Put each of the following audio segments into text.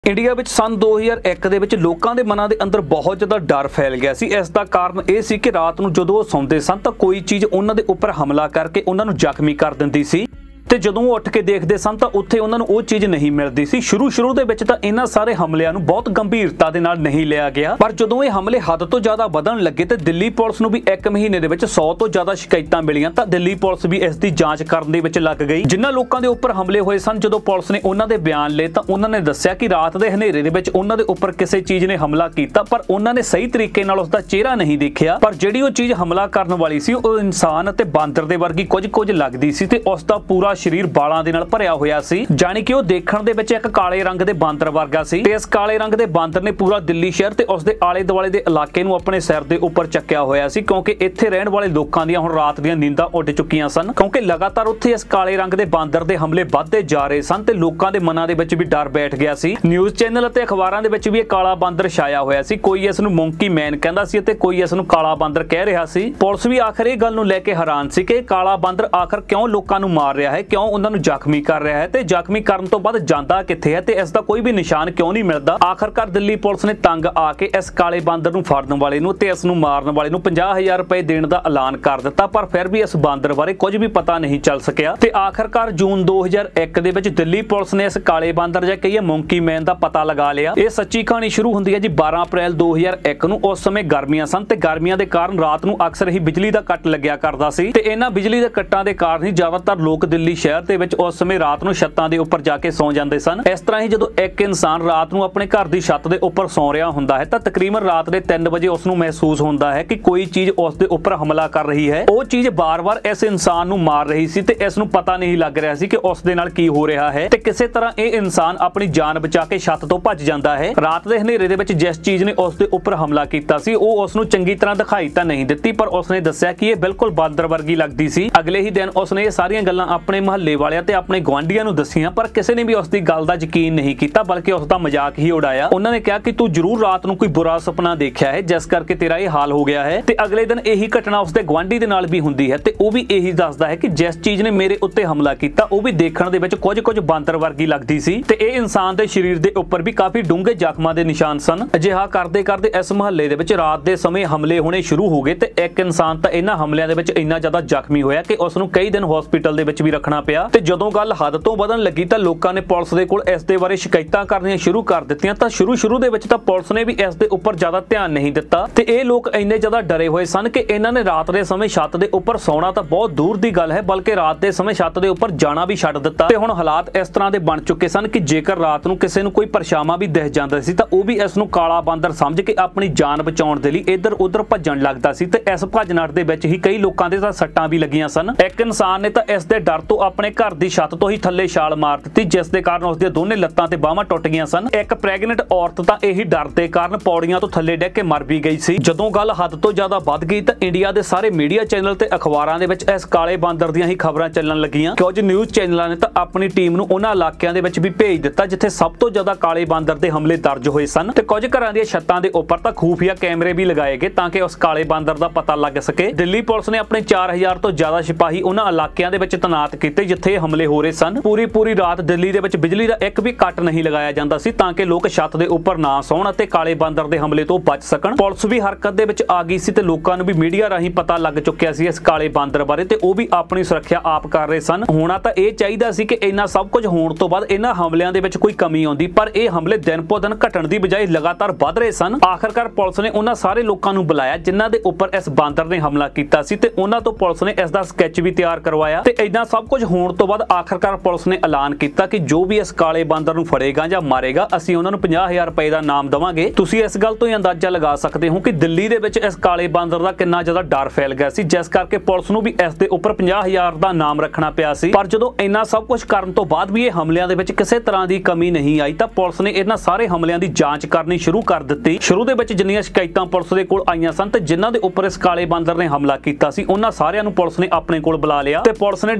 India ਵਿੱਚ ਸਨ 2001 ਦੇ ਵਿੱਚ ਲੋਕਾਂ ਦੇ ਮਨਾਂ ਦੇ ਅੰਦਰ ਬਹੁਤ ਜ਼ਿਆਦਾ ਡਰ ਫੈਲ ਗਿਆ ਸੀ। ਇਸ ਦਾ ਕਾਰਨ ਇਹ ਸੀ ਕਿ ਰਾਤ ਨੂੰ ਜਦੋਂ ਉਹ ਸੌਂਦੇ ਸਨ ਤਾਂ ਕੋਈ ਚੀਜ਼ ਉਹਨਾਂ ਦੇ ਉੱਪਰ ਹਮਲਾ ਕਰਕੇ ਉਹਨਾਂ ਨੂੰ ਜ਼ਖਮੀ ਕਰ ਦਿੰਦੀ ਸੀ ਤੇ ਜਦੋਂ ਉਹ ਉੱਠ ਕੇ ਦੇਖਦੇ ਸਨ ਤਾਂ ਉੱਥੇ ਉਹਨਾਂ ਨੂੰ ਉਹ ਚੀਜ਼ ਨਹੀਂ ਮਿਲਦੀ ਸੀ। ਸ਼ੁਰੂ ਦੇ ਵਿੱਚ ਤਾਂ ਇਹਨਾਂ ਸਾਰੇ ਹਮਲਿਆਂ ਨੂੰ ਬਹੁਤ ਗੰਭੀਰਤਾ ਦੇ ਨਾਲ ਨਹੀਂ ਲਿਆ ਗਿਆ, ਪਰ ਜਦੋਂ ਇਹ ਹਮਲੇ ਹੱਦ ਤੋਂ ਜ਼ਿਆਦਾ ਵਧਣ ਲੱਗੇ ਤੇ ਦਿੱਲੀ ਪੁਲਿਸ ਨੂੰ ਵੀ 1 ਮਹੀਨੇ ਦੇ ਵਿੱਚ 100 ਤੋਂ ਜ਼ਿਆਦਾ ਸ਼ਿਕਾਇਤਾਂ ਮਿਲੀਆਂ ਤਾਂ ਦਿੱਲੀ ਪੁਲਿਸ ਵੀ ਇਸ ਦੀ ਜਾਂਚ ਕਰਨ ਦੇ ਵਿੱਚ ਲੱਗ ਗਈ। ਜਿਨ੍ਹਾਂ ਲੋਕਾਂ ਦੇ ਉੱਪਰ ਹਮਲੇ ਹੋਏ ਸਨ, ਜਦੋਂ ਪੁਲਿਸ ਨੇ ਉਹਨਾਂ ਦੇ ਬਿਆਨ ਲਏ ਤਾਂ ਉਹਨਾਂ ਨੇ ਦੱਸਿਆ ਕਿ ਰਾਤ ਦੇ ਹਨੇਰੇ ਦੇ ਵਿੱਚ ਉਹਨਾਂ ਦੇ ਉੱਪਰ ਕਿਸੇ ਚੀਜ਼ ਨੇ ਹਮਲਾ ਕੀਤਾ, ਪਰ ਉਹਨਾਂ ਨੇ ਸਹੀ ਤਰੀਕੇ ਨਾਲ ਉਸ ਦਾ ਚਿਹਰਾ ਨਹੀਂ ਦੇਖਿਆ। ਪਰ ਜਿਹੜੀ ਉਹ ਚੀਜ਼ ਹਮਲਾ ਕਰਨ ਵਾਲੀ ਸੀ ਉਹ ਇਨਸਾਨ ਅਤੇ ਬਾਂਦਰ ਦੇ ਵਰਗੀ ਕੁਝ ਲੱਗਦੀ ਸੀ ਤੇ ਉਸ ਦਾ ਪੂਰਾ ਸਰੀਰ ਬਾਲਾਂ ਦੇ ਨਾਲ ਭਰਿਆ ਹੋਇਆ ਸੀ, ਜਾਨੀ ਕਿ ਉਹ ਦੇਖਣ ਦੇ ਵਿੱਚ ਇੱਕ ਕਾਲੇ ਰੰਗ ਦੇ ਬਾਂਦਰ ਵਰਗਾ ਸੀ। ਤੇ ਇਸ ਕਾਲੇ ਰੰਗ ਦੇ ਬਾਂਦਰ ਨੇ ਪੂਰਾ ਦਿੱਲੀ ਸ਼ਹਿਰ ਤੇ ਉਸ ਦੇ ਆਲੇ ਦੁਆਲੇ ਦੇ ਇਲਾਕੇ ਨੂੰ ਆਪਣੇ ਸਿਰ ਦੇ ਉੱਪਰ ਚੱਕਿਆ ਹੋਇਆ ਸੀ, ਕਿਉਂਕਿ ਇੱਥੇ ਰਹਿਣ ਵਾਲੇ ਲੋਕਾਂ ਦੀਆਂ ਹੁਣ ਰਾਤ ਦੀਆਂ ਨੀਂਦਾਂ ਉੱਡ ਚੁੱਕੀਆਂ ਸਨ, ਕਿਉਂਕਿ ਲਗਾਤਾਰ ਉੱਥੇ ਇਸ ਕਾਲੇ ਰੰਗ ਦੇ ਬਾਂਦਰ ਦੇ ਹਮਲੇ ਵੱਧਦੇ ਜਾ ਰਹੇ ਸਨ ਤੇ ਲੋਕਾਂ ਦੇ ਮਨਾਂ ਦੇ ਵਿੱਚ ਵੀ ਡਰ ਬੈਠ ਗਿਆ ਸੀ। ਨਿਊਜ਼ ਚੈਨਲ ਅਤੇ ਅਖਬਾਰਾਂ ਦੇ ਵਿੱਚ ਵੀ ਇਹ ਕਾਲਾ ਬਾਂਦਰ ਛਾਇਆ ਹੋਇਆ ਸੀ। ਕੋਈ ਇਸ ਨੂੰ ਮੰਕੀ ਮੈਨ ਕਹਿੰਦਾ ਸੀ ਅਤੇ ਕੋਈ ਇਸ ਨੂੰ ਕਾਲਾ ਬਾਂਦਰ ਕਹਿ ਰਿਹਾ ਸੀ। ਪੁਲਿਸ ਵੀ ਆਖਰ ਇਹ ਗੱਲ ਨੂੰ ਲੈ ਕੇ ਹੈਰਾਨ ਸੀ ਕਿ ਇਹ ਕਾਲਾ ਬਾਂਦਰ ਆਖਰ ਕਿਉਂ ਲੋਕਾਂ ਨੂੰ ਮਾਰ ਰਿਹਾ ਹੈ, ਕਿਉਂ ਉਹਨਾਂ ਨੂੰ ਜ਼ਖਮੀ ਕਰ ਰਿਹਾ ਹੈ ਤੇ ਜ਼ਖਮੀ ਕਰਨ ਤੋਂ ਬਾਅਦ ਜਾਂਦਾ ਕਿੱਥੇ ਹੈ ਤੇ ਇਸ ਦਾ ਕੋਈ ਵੀ ਨਿਸ਼ਾਨ ਕਿਉਂ ਨਹੀਂ ਮਿਲਦਾ। ਆਖਰਕਾਰ ਦਿੱਲੀ ਪੁਲਿਸ ਨੇ ਤੰਗ ਆ ਕੇ ਇਸ ਕਾਲੇ ਬਾਂਦਰ ਨੂੰ ਫੜਨ ਵਾਲੇ ਨੂੰ ਤੇ ਇਸ ਨੂੰ ਮਾਰਨ ਵਾਲੇ ਨੂੰ 50,000 ਰੁਪਏ ਦੇਣ ਦਾ ਐਲਾਨ ਕਰ ਦਿੱਤਾ, ਪਰ ਫਿਰ ਵੀ ਇਸ ਬਾਂਦਰ ਬਾਰੇ ਕੁਝ ਵੀ ਪਤਾ ਨਹੀਂ ਚੱਲ ਸਕਿਆ। ਤੇ ਆਖਰਕਾਰ ਜੂਨ 2001 ਦੇ ਵਿੱਚ ਦਿੱਲੀ ਪੁਲਿਸ ਨੇ ਇਸ ਕਾਲੇ ਬਾਂਦਰ ਜਾਂ ਕਹੀਏ ਮੰਕੀ ਮੈਨ ਦਾ ਪਤਾ ਲਗਾ ਲਿਆ। ਇਹ ਸੱਚੀ ਕਹਾਣੀ ਸ਼ੁਰੂ ਹੁੰਦੀ ਹੈ ਜੀ 12 ਅਪ੍ਰੈਲ 2001 ਨੂੰ। ਉਸ ਸਮੇਂ ਗਰਮੀਆਂ ਸਨ ਤੇ ਗਰਮੀਆਂ ਦੇ ਕਾਰਨ ਰਾਤ ਨੂੰ ਅਕਸਰ ਹੀ ਬਿਜਲੀ ਦਾ ਕੱਟ ਲੱਗਿਆ ਕਰਦਾ ਸੀ ਤੇ ਇਹਨਾਂ ਬਿਜਲੀ ਦੇ ਕੱਟਾਂ ਦੇ ਕਾਰਨ ਹੀ ਜ਼ਿਆਦਾਤਰ ਲੋਕ ਦਿੱਲੀ ਸ਼ਹਿਰ ਦੇ ਵਿੱਚ ਉਸ ਸਮੇਂ ਰਾਤ ਨੂੰ ਛੱਤਾਂ ਦੇ ਉੱਪਰ ਜਾ ਕੇ ਸੌਂ ਜਾਂਦੇ ਸਨ। ਇਸ ਤਰ੍ਹਾਂ ਹੀ ਜਦੋਂ ਇੱਕ ਇਨਸਾਨ ਰਾਤ ਨੂੰ ਆਪਣੇ ਘਰ ਦੀ ਛੱਤ ਦੇ ਉੱਪਰ ਸੌਂ ਰਿਹਾ ਹੁੰਦਾ ਹੈ ਤਾਂ ਤਕਰੀਬਨ ਰਾਤ ਦੇ 3 ਵਜੇ ਉਸ ਨੂੰ ਮਹਿਸੂਸ ਹੁੰਦਾ ਹੈ ਕਿ ਕੋਈ ਚੀਜ਼ ਉਸ ਦੇ ਉੱਪਰ ਹਮਲਾ ਕਰ ਰਹੀ ਹੈ। ਉਹ ਚੀਜ਼ ਬਾਰ-ਬਾਰ ਇਸ ਇਨਸਾਨ ਨੂੰ ਮਾਰ ਰਹੀ ਸੀ ਤੇ ਇਸ ਨੂੰ ਪਤਾ ਨਹੀਂ ਲੱਗ ਰਿਹਾ ਸੀ ਕਿ ਉਸ ਦੇ ਨਾਲ ਕੀ ਹੋ ਰਿਹਾ ਹੈ ਤੇ ਕਿਸੇ ਤਰ੍ਹਾਂ ਇਹ ਇਨਸਾਨ ਆਪਣੀ ਜਾਨ ਬਚਾ ਕੇ ਛੱਤ ਤੋਂ ਭੱਜ ਜਾਂਦਾ ਹੈ। ਰਾਤ ਦੇ ਹਨੇਰੇ ਦੇ ਵਿੱਚ ਜਿਸ ਚੀਜ਼ ਨੇ ਉਸ ਦੇ ਉੱਪਰ ਹਮਲਾ ਕੀਤਾ ਸੀ ਉਹ ਉਸ ਨੂੰ ਚੰਗੀ ਤਰ੍ਹਾਂ ਦਿਖਾਈ ਤਾਂ ਨਹੀਂ ਦਿੱਤੀ, ਪਰ ਉਸ ਨੇ ਦੱਸਿਆ ਕਿ ਇਹ ਬਿਲਕੁਲ ਬਾਂਦਰ ਵਰਗੀ ਲੱਗਦੀ ਸੀ। ਅਗਲੇ ਹੀ ਦਿਨ ਉਸ ਨੇ ਇਹ ਸਾਰੀਆਂ ਗੱਲਾਂ ਆਪਣੇ ਮੁਹੱਲੇ ਵਾਲਿਆਂ ਤੇ ਆਪਣੇ ਗੁਆਂਢੀਆਂ ਨੂੰ ਦੱਸੀਆਂ, ਪਰ ਕਿਸੇ ਨੇ ਵੀ ਉਸ ਦੀ ਗੱਲ ਦਾ ਯਕੀਨ ਨਹੀਂ ਕੀਤਾ ਬਲਕਿ ਉਸ ਦਾ ਮਜ਼ਾਕ ਹੀ ਉਡਾਇਆ। ਉਹਨਾਂ ਨੇ ਕਿਹਾ ਕਿ ਤੂੰ ਜ਼ਰੂਰ ਰਾਤ ਨੂੰ ਕੋਈ ਬੁਰਾ ਸੁਪਨਾ ਦੇਖਿਆ ਹੈ ਜਿਸ ਕਰਕੇ ਤੇਰਾ ਇਹ ਹਾਲ ਹੋ ਗਿਆ ਹੈ। ਤੇ ਅਗਲੇ ਦਿਨ ਇਹੀ ਘਟਨਾ ਉਸ ਦੇ ਗੁਆਂਢੀ ਦੇ ਨਾਲ ਵੀ ਹੁੰਦੀ ਹੈ ਤੇ ਉਹ ਵੀ ਇਹੀ ਦੱਸਦਾ ਹੈ ਕਿ ਜਿਸ ਚੀਜ਼ ਨੇ ਮੇਰੇ ਉੱਤੇ ਹਮਲਾ ਕੀਤਾ ਉਹ ਵੀ ਦੇਖਣ ਦੇ ਵਿੱਚ ਕੁਝ ਬਾਂਦਰ ਵਰਗੀ ਲੱਗਦੀ ਸੀ ਤੇ ਇਹ ਇਨਸਾਨ ਦੇ ਸਰੀਰ ਦੇ ਉੱਪਰ ਵੀ ਕਾਫੀ ਡੂੰਘੇ ਜ਼ਖਮਾਂ ਦੇ ਨਿਸ਼ਾਨ ਸਨ। ਅਜਿਹਾ ਕਰਦੇ ਇਸ ਮੁਹੱਲੇ ਦੇ ਵਿੱਚ ਰਾਤ ਦੇ ਸਮੇਂ ਹਮਲੇ ਹੋਣੇ ਸ਼ੁਰੂ ਹੋ ਗਏ ਤੇ ਇੱਕ ਇਨਸਾਨ ਤਾਂ ਇਹਨਾਂ ਹਮਲਿਆਂ ਦੇ ਵਿੱਚ ਇੰਨਾ ਜ਼ਿਆਦਾ ਜ਼ਖਮੀ ਹੋਇਆ ਕਿ ਉਸ ਨੂੰ ਕਈ ਦਿਨ ਹਸਪੀਟਲ ਦੇ ਵਿੱਚ ਵੀ ਰੱਖਣਾ ਪਿਆ। ਤੇ ਜਦੋਂ ਗੱਲ ਹੱਦ ਤੋਂ ਵਧਣ ਲੱਗੀ ਤਾਂ ਲੋਕਾਂ ਨੇ ਪੁਲਿਸ ਦੇ ਕੋਲ ਇਸ ਦੇ ਬਾਰੇ ਸ਼ਿਕਾਇਤਾਂ ਕਰਨੀਆਂ ਸ਼ੁਰੂ ਕਰ ਦਿੱਤੀਆਂ। ਤਾਂ ਸ਼ੁਰੂ ਦੇ ਵਿੱਚ ਤਾਂ ਪੁਲਿਸ ਨੇ ਵੀ ਇਸ ਦੇ ਉੱਪਰ ਜ਼ਿਆਦਾ ਧਿਆਨ ਨਹੀਂ ਦਿੱਤਾ ਤੇ ਇਹ ਲੋਕ ਇੰਨੇ ਜ਼ਿਆਦਾ ਡਰੇ ਹੋਏ ਸਨ ਕਿ ਇਹਨਾਂ ਨੇ ਰਾਤ ਦੇ ਸਮੇਂ ਛੱਤ ਦੇ ਉੱਪਰ ਸੌਣਾ ਤਾਂ ਬਹੁਤ ਦੂਰ ਦੀ ਗੱਲ ਹੈ, ਬਲਕਿ ਰਾਤ ਦੇ ਸਮੇਂ ਛੱਤ ਦੇ ਉੱਪਰ ਜਾਣਾ ਵੀ ਛੱਡ ਦਿੱਤਾ। ਤੇ ਹੁਣ ਹਾਲਾਤ ਇਸ ਤਰ੍ਹਾਂ ਦੇ ਬਣ ਚੁੱਕੇ ਸਨ ਕਿ ਜੇਕਰ ਰਾਤ ਨੂੰ ਕਿਸੇ ਨੂੰ ਕੋਈ ਪਰਛਾਵਾਂ ਵੀ ਦਿਖ ਜਾਂਦਾ ਸੀ ਤਾਂ ਉਹ ਵੀ ਇਸ ਨੂੰ ਕਾਲਾ ਬਾਂਦਰ ਸਮਝ ਕੇ ਆਪਣੀ ਜਾਨ ਬਚਾਉਣ ਦੇ ਲਈ ਇੱਧਰ ਉੱਧਰ ਭੱਜਣ ਲੱਗਦਾ ਸੀ ਤੇ ਇਸ ਭੱਜ-ਨੱਠ ਦੇ ਵਿੱਚ ਹੀ ਕਈ ਲੋਕਾਂ ਦੇ ਤਾਂ ਸੱਟਾਂ ਵੀ ਲੱਗੀਆਂ ਸਨ। ਇੱਕ ਇਨਸਾਨ ਨੇ ਤਾਂ ਇਸ ਦੇ ਡਰ ਤੋਂ ਆਪਣੇ ਘਰ ਦੀ ਛੱਤ ਤੋਂ ਹੀ ਥੱਲੇ ਛਾਲ ਮਾਰ ਦਿੱਤੀ, ਜਿਸ ਦੇ ਕਾਰਨ ਉਸ ਦੀਆਂ ਦੋਨੇ ਲੱਤਾਂ ਤੇ ਬਾਹਾਂ ਟੁੱਟ ਗਈਆਂ ਸਨ। ਇੱਕ ਪ੍ਰੈਗਨੈਂਟ ਔਰਤ ਤਾਂ ਇਹੀ ਡਰ ਦੇ ਕਾਰਨ ਪੌੜੀਆਂ ਤੋਂ ਥੱਲੇ ਡਿੱਗ ਕੇ ਮਰ ਵੀ ਗਈ ਸੀ। ਜਦੋਂ ਗੱਲ ਹੱਦ ਤੋਂ ਜ਼ਿਆਦਾ ਵੱਧ ਗਈ ਤਾਂ ਇੰਡੀਆ ਦੇ ਸਾਰੇ ਮੀਡੀਆ ਚੈਨਲ ਤੇ ਅਖਬਾਰਾਂ ਦੇ ਵਿੱਚ ਇਸ ਕਾਲੇ ਬਾਂਦਰ ਦੀਆਂ ਹੀ ਖਬਰਾਂ ਚੱਲਣ ਲੱਗੀਆਂ। ਕੁਝ ਨਿਊਜ਼ ਚੈਨਲਾਂ ਨੇ ਤਾਂ ਆਪਣੀ ਟੀਮ ਨੂੰ ਉਹਨਾਂ ਇਲਾਕਿਆਂ ਦੇ ਵਿੱਚ ਵੀ ਭੇਜ ਦਿੱਤਾ ਜਿੱਥੇ ਸਭ ਤੋਂ ਜ਼ਿਆਦਾ ਕਾਲੇ ਬਾਂਦਰ ਦੇ ਹਮਲੇ ਦਰਜ ਹੋਏ ਸਨ ਤੇ ਕੁਝ ਘਰਾਂ ਦੀਆਂ ਛੱਤਾਂ ਦੇ ਉੱਪਰ ਤਾਂ ਖੂਫੀਆ ਕੈਮਰੇ ਵੀ ਲਗਾਏ ਗਏ ਤਾਂ ਕਿ ਉਸ ਕਾਲੇ ਬਾਂਦਰ ਦਾ ਪਤਾ ਲੱਗ ਸਕੇ। ਦਿੱਲੀ ਪੁਲਿਸ ਨੇ ਆਪਣੇ 4000 ਤੋਂ ਜ਼ਿਆਦਾ ਸਿਪਾਹੀ ਉਹਨਾਂ ਇਲਾਕਿਆਂ ਦੇ ਵਿੱਚ ਤੈਨਾਤ ਕੀਤੇ ਜਿੱਥੇ ਹਮਲੇ ਹੋ ਰਹੇ ਸਨ। ਪੂਰੀ ਰਾਤ ਦਿੱਲੀ ਦੇ ਵਿੱਚ ਬਿਜਲੀ ਦਾ ਇੱਕ ਵੀ ਕੱਟ ਨਹੀਂ ਲਗਾਇਆ ਜਾਂਦਾ ਸੀ ਤਾਂ ਕਿ ਲੋਕ ਛੱਤ ਦੇ ਉੱਪਰ ਨਾ ਸੌਣ ਅਤੇ ਕਾਲੇ ਬਾਂਦਰ ਦੇ ਹਮਲੇ ਤੋਂ ਬਚ ਸਕਣ। ਪੁਲਿਸ ਵੀ ਹਰਕਤ ਦੇ ਵਿੱਚ ਆ ਗਈ ਸੀ ਤੇ ਲੋਕਾਂ ਨੂੰ ਵੀ ਮੀਡੀਆ ਰਾਹੀਂ ਪਤਾ ਲੱਗ ਚੁੱਕਿਆ ਸੀ ਇਸ ਕਾਲੇ ਬਾਂਦਰ ਬਾਰੇ ਤੇ ਉਹ ਵੀ ਆਪਣੀ ਸੁਰੱਖਿਆ ਆਪ ਕਰ ਰਹੇ ਸਨ। ਹੋਣਾ ਤਾਂ ਇਹ ਚਾਹੀਦਾ ਸੀ ਕਿ ਇੰਨਾ ਸਭ ਕੁਝ ਹੋਣ ਤੋਂ ਬਾਅਦ ਇਹਨਾਂ ਹਮਲਿਆਂ ਦੇ ਵਿੱਚ ਕੋਈ ਕਮੀ ਆਉਂਦੀ, ਪਰ ਇਹ ਹਮਲੇ ਦਿਨ ਪੋ ਦਿਨ ਘਟਣ ਦੀ ਬਜਾਏ ਲਗਾਤਾਰ ਵੱਧ ਰਹੇ ਸਨ। ਆਖਰਕਾਰ ਪੁਲਿਸ ਨੇ ਉਹਨਾਂ ਸਾਰੇ ਲੋਕਾਂ ਨੂੰ ਬੁਲਾਇਆ ਜਿਨ੍ਹਾਂ ਦੇ ਉੱਪਰ ਇਸ ਬਾਂਦਰ ਨੇ ਹਮਲਾ ਕੀਤਾ ਸੀ ਤੇ ਉਹਨਾਂ ਤੋਂ ਪੁਲਿਸ ਨੇ ਇਸ ਦਾ ਸਕੈਚ ਵੀ ਤਿਆਰ ਕਰਵਾਇਆ। ਤੇ ਇੰਨਾ ਸਭ ਕੁਝ ਹੋਣ ਤੋਂ ਬਾਅਦ ਆਖਰਕਾਰ ਪੁਲਿਸ ਨੇ ਐਲਾਨ ਕੀਤਾ ਕਿ ਜੋ ਵੀ ਇਸ ਕਾਲੇ ਬਾਂਦਰ ਨੂੰ ਫੜੇਗਾ ਜਾਂ ਮਾਰੇਗਾ ਅਸੀਂ ਉਹਨਾਂ ਨੂੰ 50,000 ਰੁਪਏ ਦਾ ਇਨਾਮ ਦੇਵਾਂਗੇ। ਤੁਸੀਂ ਇਸ ਗੱਲ ਤੋਂ ਹੀ ਅੰਦਾਜ਼ਾ ਲਗਾ ਸਕਦੇ ਹੋ ਕਿ ਦਿੱਲੀ ਦੇ ਵਿੱਚ ਇਸ ਕਾਲੇ ਬਾਂਦਰ ਦਾ ਕਿੰਨਾ ਜ਼ਿਆਦਾ ਡਰ ਫੈਲ ਗਿਆ ਸੀ, ਜਿਸ ਕਰਕੇ ਪੁਲਿਸ ਨੂੰ ਵੀ ਇਸ ਦੇ ਉੱਪਰ 50,000 ਦਾ ਇਨਾਮ ਰੱਖਣਾ ਪਿਆ ਸੀ। ਪਰ ਜਦੋਂ ਇੰਨਾ ਸਭ ਕੁਝ ਕਰਨ ਤੋਂ ਬਾਅਦ ਵੀ ਇਹ ਹਮਲਿਆਂ ਦੇ ਵਿੱਚ ਕਿਸੇ ਤਰ੍ਹਾਂ ਦੀ ਕਮੀ ਨਹੀਂ ਆਈ ਤਾਂ ਪੁਲਿਸ ਨੇ ਇਹਨਾਂ ਸਾਰੇ ਹਮਲਿਆਂ ਦੀ ਜਾਂਚ ਕਰਨੀ ਸ਼ੁਰੂ ਕਰ ਦਿੱਤੀ। ਸ਼ੁਰੂ ਦੇ ਵਿੱਚ ਜਿੰਨੀਆਂ ਸ਼ਿਕਾਇਤਾਂ ਪੁਲਿਸ ਦੇ ਕੋਲ ਆਈਆਂ ਸਨ ਤੇ ਜਿਨ੍ਹਾਂ ਦੇ ਉੱਪਰ ਇਸ ਕਾਲੇ ਬਾਂਦਰ ਨੇ ਹਮਲਾ ਕੀਤਾ ਸੀ ਉਹਨਾਂ ਸਾਰਿਆਂ ਨੂੰ ਪੁਲਿਸ ਨੇ ਆਪਣੇ ਕੋਲ ਬੁਲਾ ਲਿਆ ਤੇ ਪੁਲਿਸ ਨੇ ਡੰਗਾਈ ਦੇ ਨਾਲ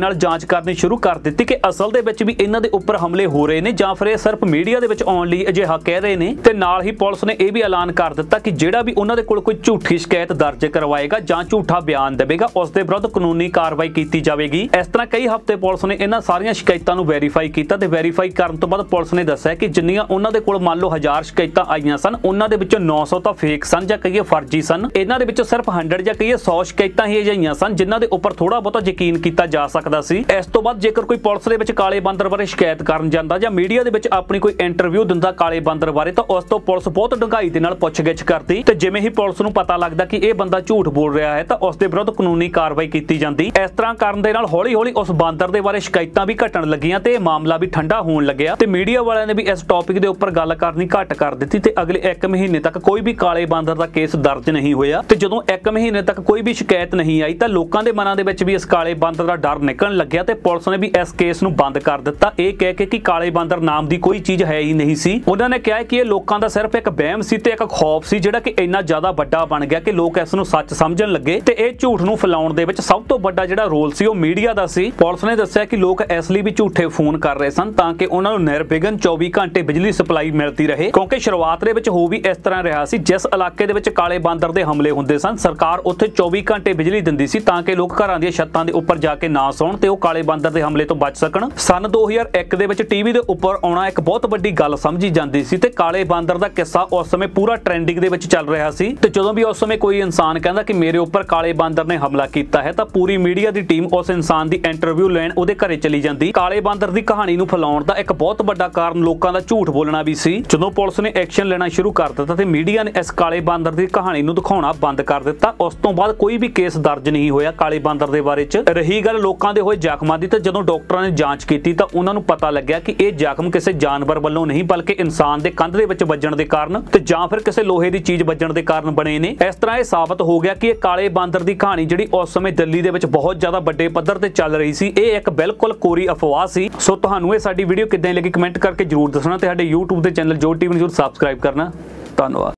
ਨਾਲ ਜਾਂਚ ਕਰਨੀ ਸ਼ੁਰੂ ਕਰ ਦਿੱਤੀ ਕਿ ਅਸਲ ਦੇ ਵਿੱਚ ਵੀ ਇਹਨਾਂ ਦੇ ਉੱਪਰ ਹਮਲੇ ਹੋ ਰਹੇ ਨੇ ਜਾਂ ਫਿਰ ਇਹ ਸਿਰਫ ਮੀਡੀਆ ਦੇ ਵਿੱਚ ਆਉਣ ਲਈ ਅਜਿਹਾ ਕਹਿ ਰਹੇ ਨੇ। ਤੇ ਨਾਲ ਹੀ ਪੁਲਿਸ ਨੇ ਇਹ ਵੀ ਐਲਾਨ ਕਰ ਦਿੱਤਾ ਕਿ ਜਿਹੜਾ ਵੀ ਉਹਨਾਂ ਦੇ ਕੋਲ ਕੋਈ ਝੂਠੀ ਸ਼ਿਕਾਇਤ ਦਰਜ ਕਰਵਾਏਗਾ ਜਾਂ ਝੂਠਾ ਬਿਆਨ ਦੇਵੇਗਾ ਉਸ ਦੇ ਵਿਰੁੱਧ ਕਾਨੂੰਨੀ ਕਾਰਵਾਈ ਕੀਤੀ ਜਾਵੇਗੀ। ਇਸ ਤਰ੍ਹਾਂ ਕਈ ਹਫ਼ਤੇ ਪੁਲਿਸ ਨੇ ਇਹਨਾਂ ਸਾਰੀਆਂ ਸ਼ਿਕਾਇਤਾਂ ਨੂੰ ਵੈਰੀਫਾਈ ਕੀਤਾ ਤੇ ਵੈਰੀਫਾਈ ਕਰਨ ਤੋਂ ਬਾਅਦ ਪੁਲਿਸ ਨੇ ਦੱਸਿਆ ਕਿ ਜਿੰਨੀਆਂ ਉਹਨਾਂ ਦੇ ਕੋਲ ਮੰਨ ਲਓ 1000 ਸ਼ਿਕਾਇਤਾਂ ਆਈਆਂ ਸਨ, ਉਹਨਾਂ ਦੇ ਵਿੱਚੋਂ 900 ਤਾਂ ਫੇਕ ਸਨ ਜਾਂ ਕਹੀਏ ਫਰਜ਼ੀ ਸਨ। ਇਹਨਾਂ ਦੇ ਵਿੱਚੋਂ ਸਿਰਫ 100 ਜਾਂ ਕਹੀਏ 100 ਸ਼ਿਕਾਇਤਾਂ ਹੀ ਅਜਿਹੀਆਂ ਸਨ ਜਿਨ੍ਹਾਂ ਦੇ ਉੱਪਰ ਥੋੜਾ ਬਹੁਤਾ ਯਕੀਨ ਕੀਤਾ ਜਾ ਸਕਦਾ ਸੀ। ਇਸ ਤੋਂ ਬਾਅਦ ਜੇਕਰ ਕੋਈ ਪੁਲਿਸ ਦੇ ਵਿੱਚ ਕਾਲੇ ਬਾਂਦਰ ਬਾਰੇ ਸ਼ਿਕਾਇਤ ਕਰਨ ਜਾਂਦਾ ਜਾਂ ਮੀਡੀਆ ਦੇ ਵਿੱਚ ਆਪਣੀ ਕੋਈ ਇੰਟਰਵਿਊ ਦਿੰਦਾ ਕਾਲੇ ਬਾਂਦਰ ਬਾਰੇ ਤਾਂ ਉਸ ਤੋਂ ਪੁਲਿਸ ਬਹੁਤ ਡੂੰਘਾਈ ਦੇ ਨਾਲ ਪੁੱਛਗਿੱਛ ਕਰਦੀ ਤੇ ਜਿਵੇਂ ਹੀ ਪੁਲਿਸ ਨੂੰ ਪਤਾ ਲੱਗਦਾ ਕਿ ਇਹ ਬੰਦਾ ਝੂਠ ਬੋਲ ਰਿਹਾ ਹੈ ਤਾਂ ਉਸ ਦੇ ਵਿਰੁੱਧ ਕਾਨੂੰਨੀ ਕਾਰਵਾਈ ਕੀਤੀ ਜਾਂਦੀ। ਇਸ ਤਰ੍ਹਾਂ ਕਰਨ ਦੇ ਨਾਲ ਹੌਲੀ-ਹੌਲੀ ਉਸ ਬਾਂਦਰ ਦੇ ਬਾਰੇ ਸ਼ਿਕਾਇਤਾਂ ਵੀ ਘਟਣ ਲੱਗੀਆਂ ਤੇ ਇਹ ਮਾਮਲਾ ਵੀ ਠੰਡਾ ਹੋਣ ਲੱਗਿਆ ਤੇ ਮੀਡੀਆ ਵਾਲਿਆਂ ਨੇ ਵੀ ਇਸ ਟੌਪਿਕ ਦੇ ਉੱਪਰ ਗੱਲ ਕਰਨੀ ਘੱਟ ਕਰ ਦਿੱਤੀ ਤੇ ਅਗਲੇ 1 ਮਹੀਨੇ ਤੱਕ ਕੋਈ ਵੀ ਕਾਲੇ ਬਾਂਦਰ ਦਾ ਕੇਸ ਦਰਜ ਨਹੀਂ ਹੋਇਆ। ਤੇ ਜਦੋਂ 1 ਮਹੀਨੇ ਤੱਕ ਕੋਈ ਵੀ ਸ਼ਿਕਾਇਤ ਨਹੀਂ ਆਈ ਤਾਂ ਲੋਕਾਂ ਦੇ ਮਨਾਂ ਦੇ ਵਿੱਚ ਵੀ ਇਸ ਕਾਲੇ ਬਾਂਦਰ ਦਾ ਡਰ ਨਿਕਲਣ ਲੱਗਿਆ ਤੇ ਪੁਲਿਸ ਨੇ ਵੀ ਇਸ ਕੇਸ ਨੂੰ ਬੰਦ ਕਰ ਦਿੱਤਾ, ਇਹ ਕਹਿ ਕੇ ਕਿ ਕਾਲੇ ਬਾਂਦਰ ਨਾਮ ਦੀ ਕੋਈ ਚੀਜ਼ ਹੈ ਹੀ ਨਹੀਂ ਸੀ। ਉਹਨਾਂ ਨੇ ਕਿਹਾ ਕਿ ਇਹ ਲੋਕਾਂ ਦਾ ਸਿਰਫ ਇੱਕ ਵਹਿਮ ਸੀ ਤੇ ਇੱਕ ਖੌਫ ਸੀ ਜਿਹੜਾ ਕਿ ਇੰਨਾ ਜ਼ਿਆਦਾ ਵੱਡਾ ਬਣ ਗਿਆ ਕਿ ਲੋਕ ਇਸ ਨੂੰ ਸੱਚ ਸਮਝਣ ਲੱਗੇ ਤੇ ਇਹ ਝੂਠ ਨੂੰ ਫੈਲਾਉਣ ਦੇ ਵਿੱਚ ਸਭ ਤੋਂ ਵੱਡਾ ਜਿਹੜਾ ਰੋਲ ਸੀ ਉਹ ਮੀਡੀਆ ਦਾ ਸੀ। ਪੁਲਿਸ ਨੇ ਦੱਸਿਆ ਕਿ ਲੋਕ ਇਸ ਲਈ ਵੀ ਝੂਠੇ ਫੋਨ ਕਰ ਰਹੇ ਸਨ ਤਾਂ ਕਿ ਉਹਨਾਂ ਨੂੰ ਨਿਰਵਿਘਨ 24 ਘੰਟੇ ਬਿਜਲੀ ਸਪਲਾਈ ਮਿਲਦੀ ਰਹੇ, ਕਿਉਂਕਿ ਸ਼ੁਰੂਆਤ ਦੇ ਵਿੱਚ ਹੋ ਵੀ ਇਸ ਤਰ੍ਹਾਂ ਰਿਹਾ ਸੀ ਜਿਸ ਇਲਾਕੇ ਦੇ ਵਿੱਚ ਕਾਲੇ ਬਾਂਦਰ ਦੇ ਹਮਲੇ ਹੁੰਦੇ ਸਨ ਸਰਕਾਰ ਉੱਥੇ 24 ਘੰਟੇ ਬਿਜਲੀ ਦਿੰਦੀ ਸੀ ਤਾਂ ਕਿ ਲੋਕ ਘਰਾਂ ਦੀਆਂ ਛੱਤਾਂ ਦੇ ਉੱਪਰ ਜਾ ਕੇ ਨਾ ਸੌਣ ਤੇ ਉਹ ਕਾਲੇ ਬਾਂਦਰ ਦੇ ਹਮਲੇ ਤੋਂ ਬਚ ਸਕਣ। ਸਨ 2001 ਦੇ ਵਿੱਚ ਟੀਵੀ ਦੇ ਉੱਪਰ ਆਉਣਾ ਇੱਕ ਬਹੁਤ ਵੱਡੀ ਗੱਲ ਸਮਝੀ ਜਾਂਦੀ ਸੀ ਤੇ ਕਾਲੇ ਬਾਂਦਰ ਦਾ ਕਿੱਸਾ ਉਸ ਸਮੇਂ ਪੂਰਾ ਟ੍ਰੈਂਡਿੰਗ ਦੇ ਵਿੱਚ ਚੱਲ ਰਿਹਾ ਸੀ ਤੇ ਜਦੋਂ ਵੀ ਉਸ ਸਮੇਂ ਕੋਈ ਇਨਸਾਨ ਕਹਿੰਦਾ ਕਿ ਮੇਰੇ ਉੱਪਰ ਕਾਲੇ ਬਾਂਦਰ ਨੇ ਹਮਲਾ ਕੀਤਾ ਹੈ ਤਾਂ ਪੂਰੀ ਮੀਡੀਆ ਦੀ ਟੀਮ ਉਸ ਇਨਸਾਨ ਦੀ ਇੰਟਰਵਿਊ ਲੈਣ ਉਹਦੇ ਘਰੇ ਚਲੀ ਜਾਂਦੀ। ਕਾਲੇ ਬਾਂਦਰ ਦੀ ਕਹਾਣੀ ਨੂੰ ਫੈਲਾਉਣ ਦਾ ਇੱਕ ਬਹੁਤ ਵੱਡਾ ਕਾਰਨ ਲੋਕਾਂ ਦਾ ਝੂਠ ਬੋਲਣਾ ਵੀ ਸੀ। ਜਦੋਂ ਪੁਲਿਸ ਨੇ ਐਕਸ਼ਨ ਲੈਣਾ ਸ਼ੁਰੂ ਕਰ ਦਿੱਤਾ ਤੇ ਮੀਡੀਆ ਨੇ ਇਸ ਕਾਲੇ ਬਾਂਦਰ ਦੀ ਕਹਾਣੀ ਨੂੰ ਦਿਖਾਉਣਾ ਬੰਦ ਕਰ ਦਿੱਤਾ। ਉਸ ਤੋਂ ਬਾਅਦ ਕੋਈ ਵੀ ਕੇਸ ਦਰਜ ਨਹੀਂ ਹੋਇਆ ਕਾਲੇ ਬਾਂਦਰ ਦੇ ਬਾਰੇ ਚ। ਰਹੀ ਗੱਲ ਲੋਕਾਂ ਦੇ ਹੋਏ ਜ਼ਖਮਾਂ ਦੀ ਤਾਂ ਜਦੋਂ ਡਾਕਟਰਾਂ ਨੇ ਜਾਂਚ ਕੀਤੀ ਤਾਂ ਉਹਨਾਂ ਨੂੰ ਪਤਾ ਲੱਗਿਆ ਕਿ ਇਹ ਜ਼ਖਮ ਕਿਸੇ ਜਾਨਵਰ ਵੱਲੋਂ ਨਹੀਂ ਬਲਕਿ ਇਨਸਾਨ ਦੇ ਕੰਧ ਦੇ ਵਿੱਚ ਵੱਜਣ ਦੇ ਕਾਰਨ ਤੇ ਜਾਂ ਫਿਰ ਕਿਸੇ ਲੋਹੇ ਦੀ ਚੀਜ਼ ਵੱਜਣ ਦੇ ਕਾਰਨ ਬਣੇ ਨੇ। ਇਸ ਤਰ੍ਹਾਂ ਇਹ ਸਾਬਤ ਹੋ ਗਿਆ ਕਿ ਇਹ ਕਾਲੇ ਬਾਂਦਰ ਦੀ ਕਹਾਣੀ ਜਿਹੜੀ ਉਸ ਸਮੇਂ ਦਿੱਲੀ ਦੇ ਵਿੱਚ ਬਹੁਤ ਜ਼ਿਆਦਾ ਵੱਡੇ ਪੱਧਰ ਤੇ ਚੱਲ ਰਹੀ ਸੀ ਇਹ ਇੱਕ ਬਿਲਕੁਲ ਕੋਰੀ ਅਫਵਾਹ ਸੀ। ਸੋ ਤੁਹਾਨੂੰ ਇਹ ਸਾਡੀ ਵੀਡੀਓ ਕਿੱਦਾਂ ਲੱਗੀ ਕਮੈਂਟ ਕਰਕੇ ਜਰੂਰ ਦੱਸਣਾ ਤੇ ਸਾਡੇ YouTube ਦੇ ਚੈਨਲ ਜੋ ਟੀਵੀ ਨੂੰ ਜਰੂਰ ਸਬਸਕ੍ਰਾਈਬ ਕਰਨਾ। ਧੰਨਵਾਦ।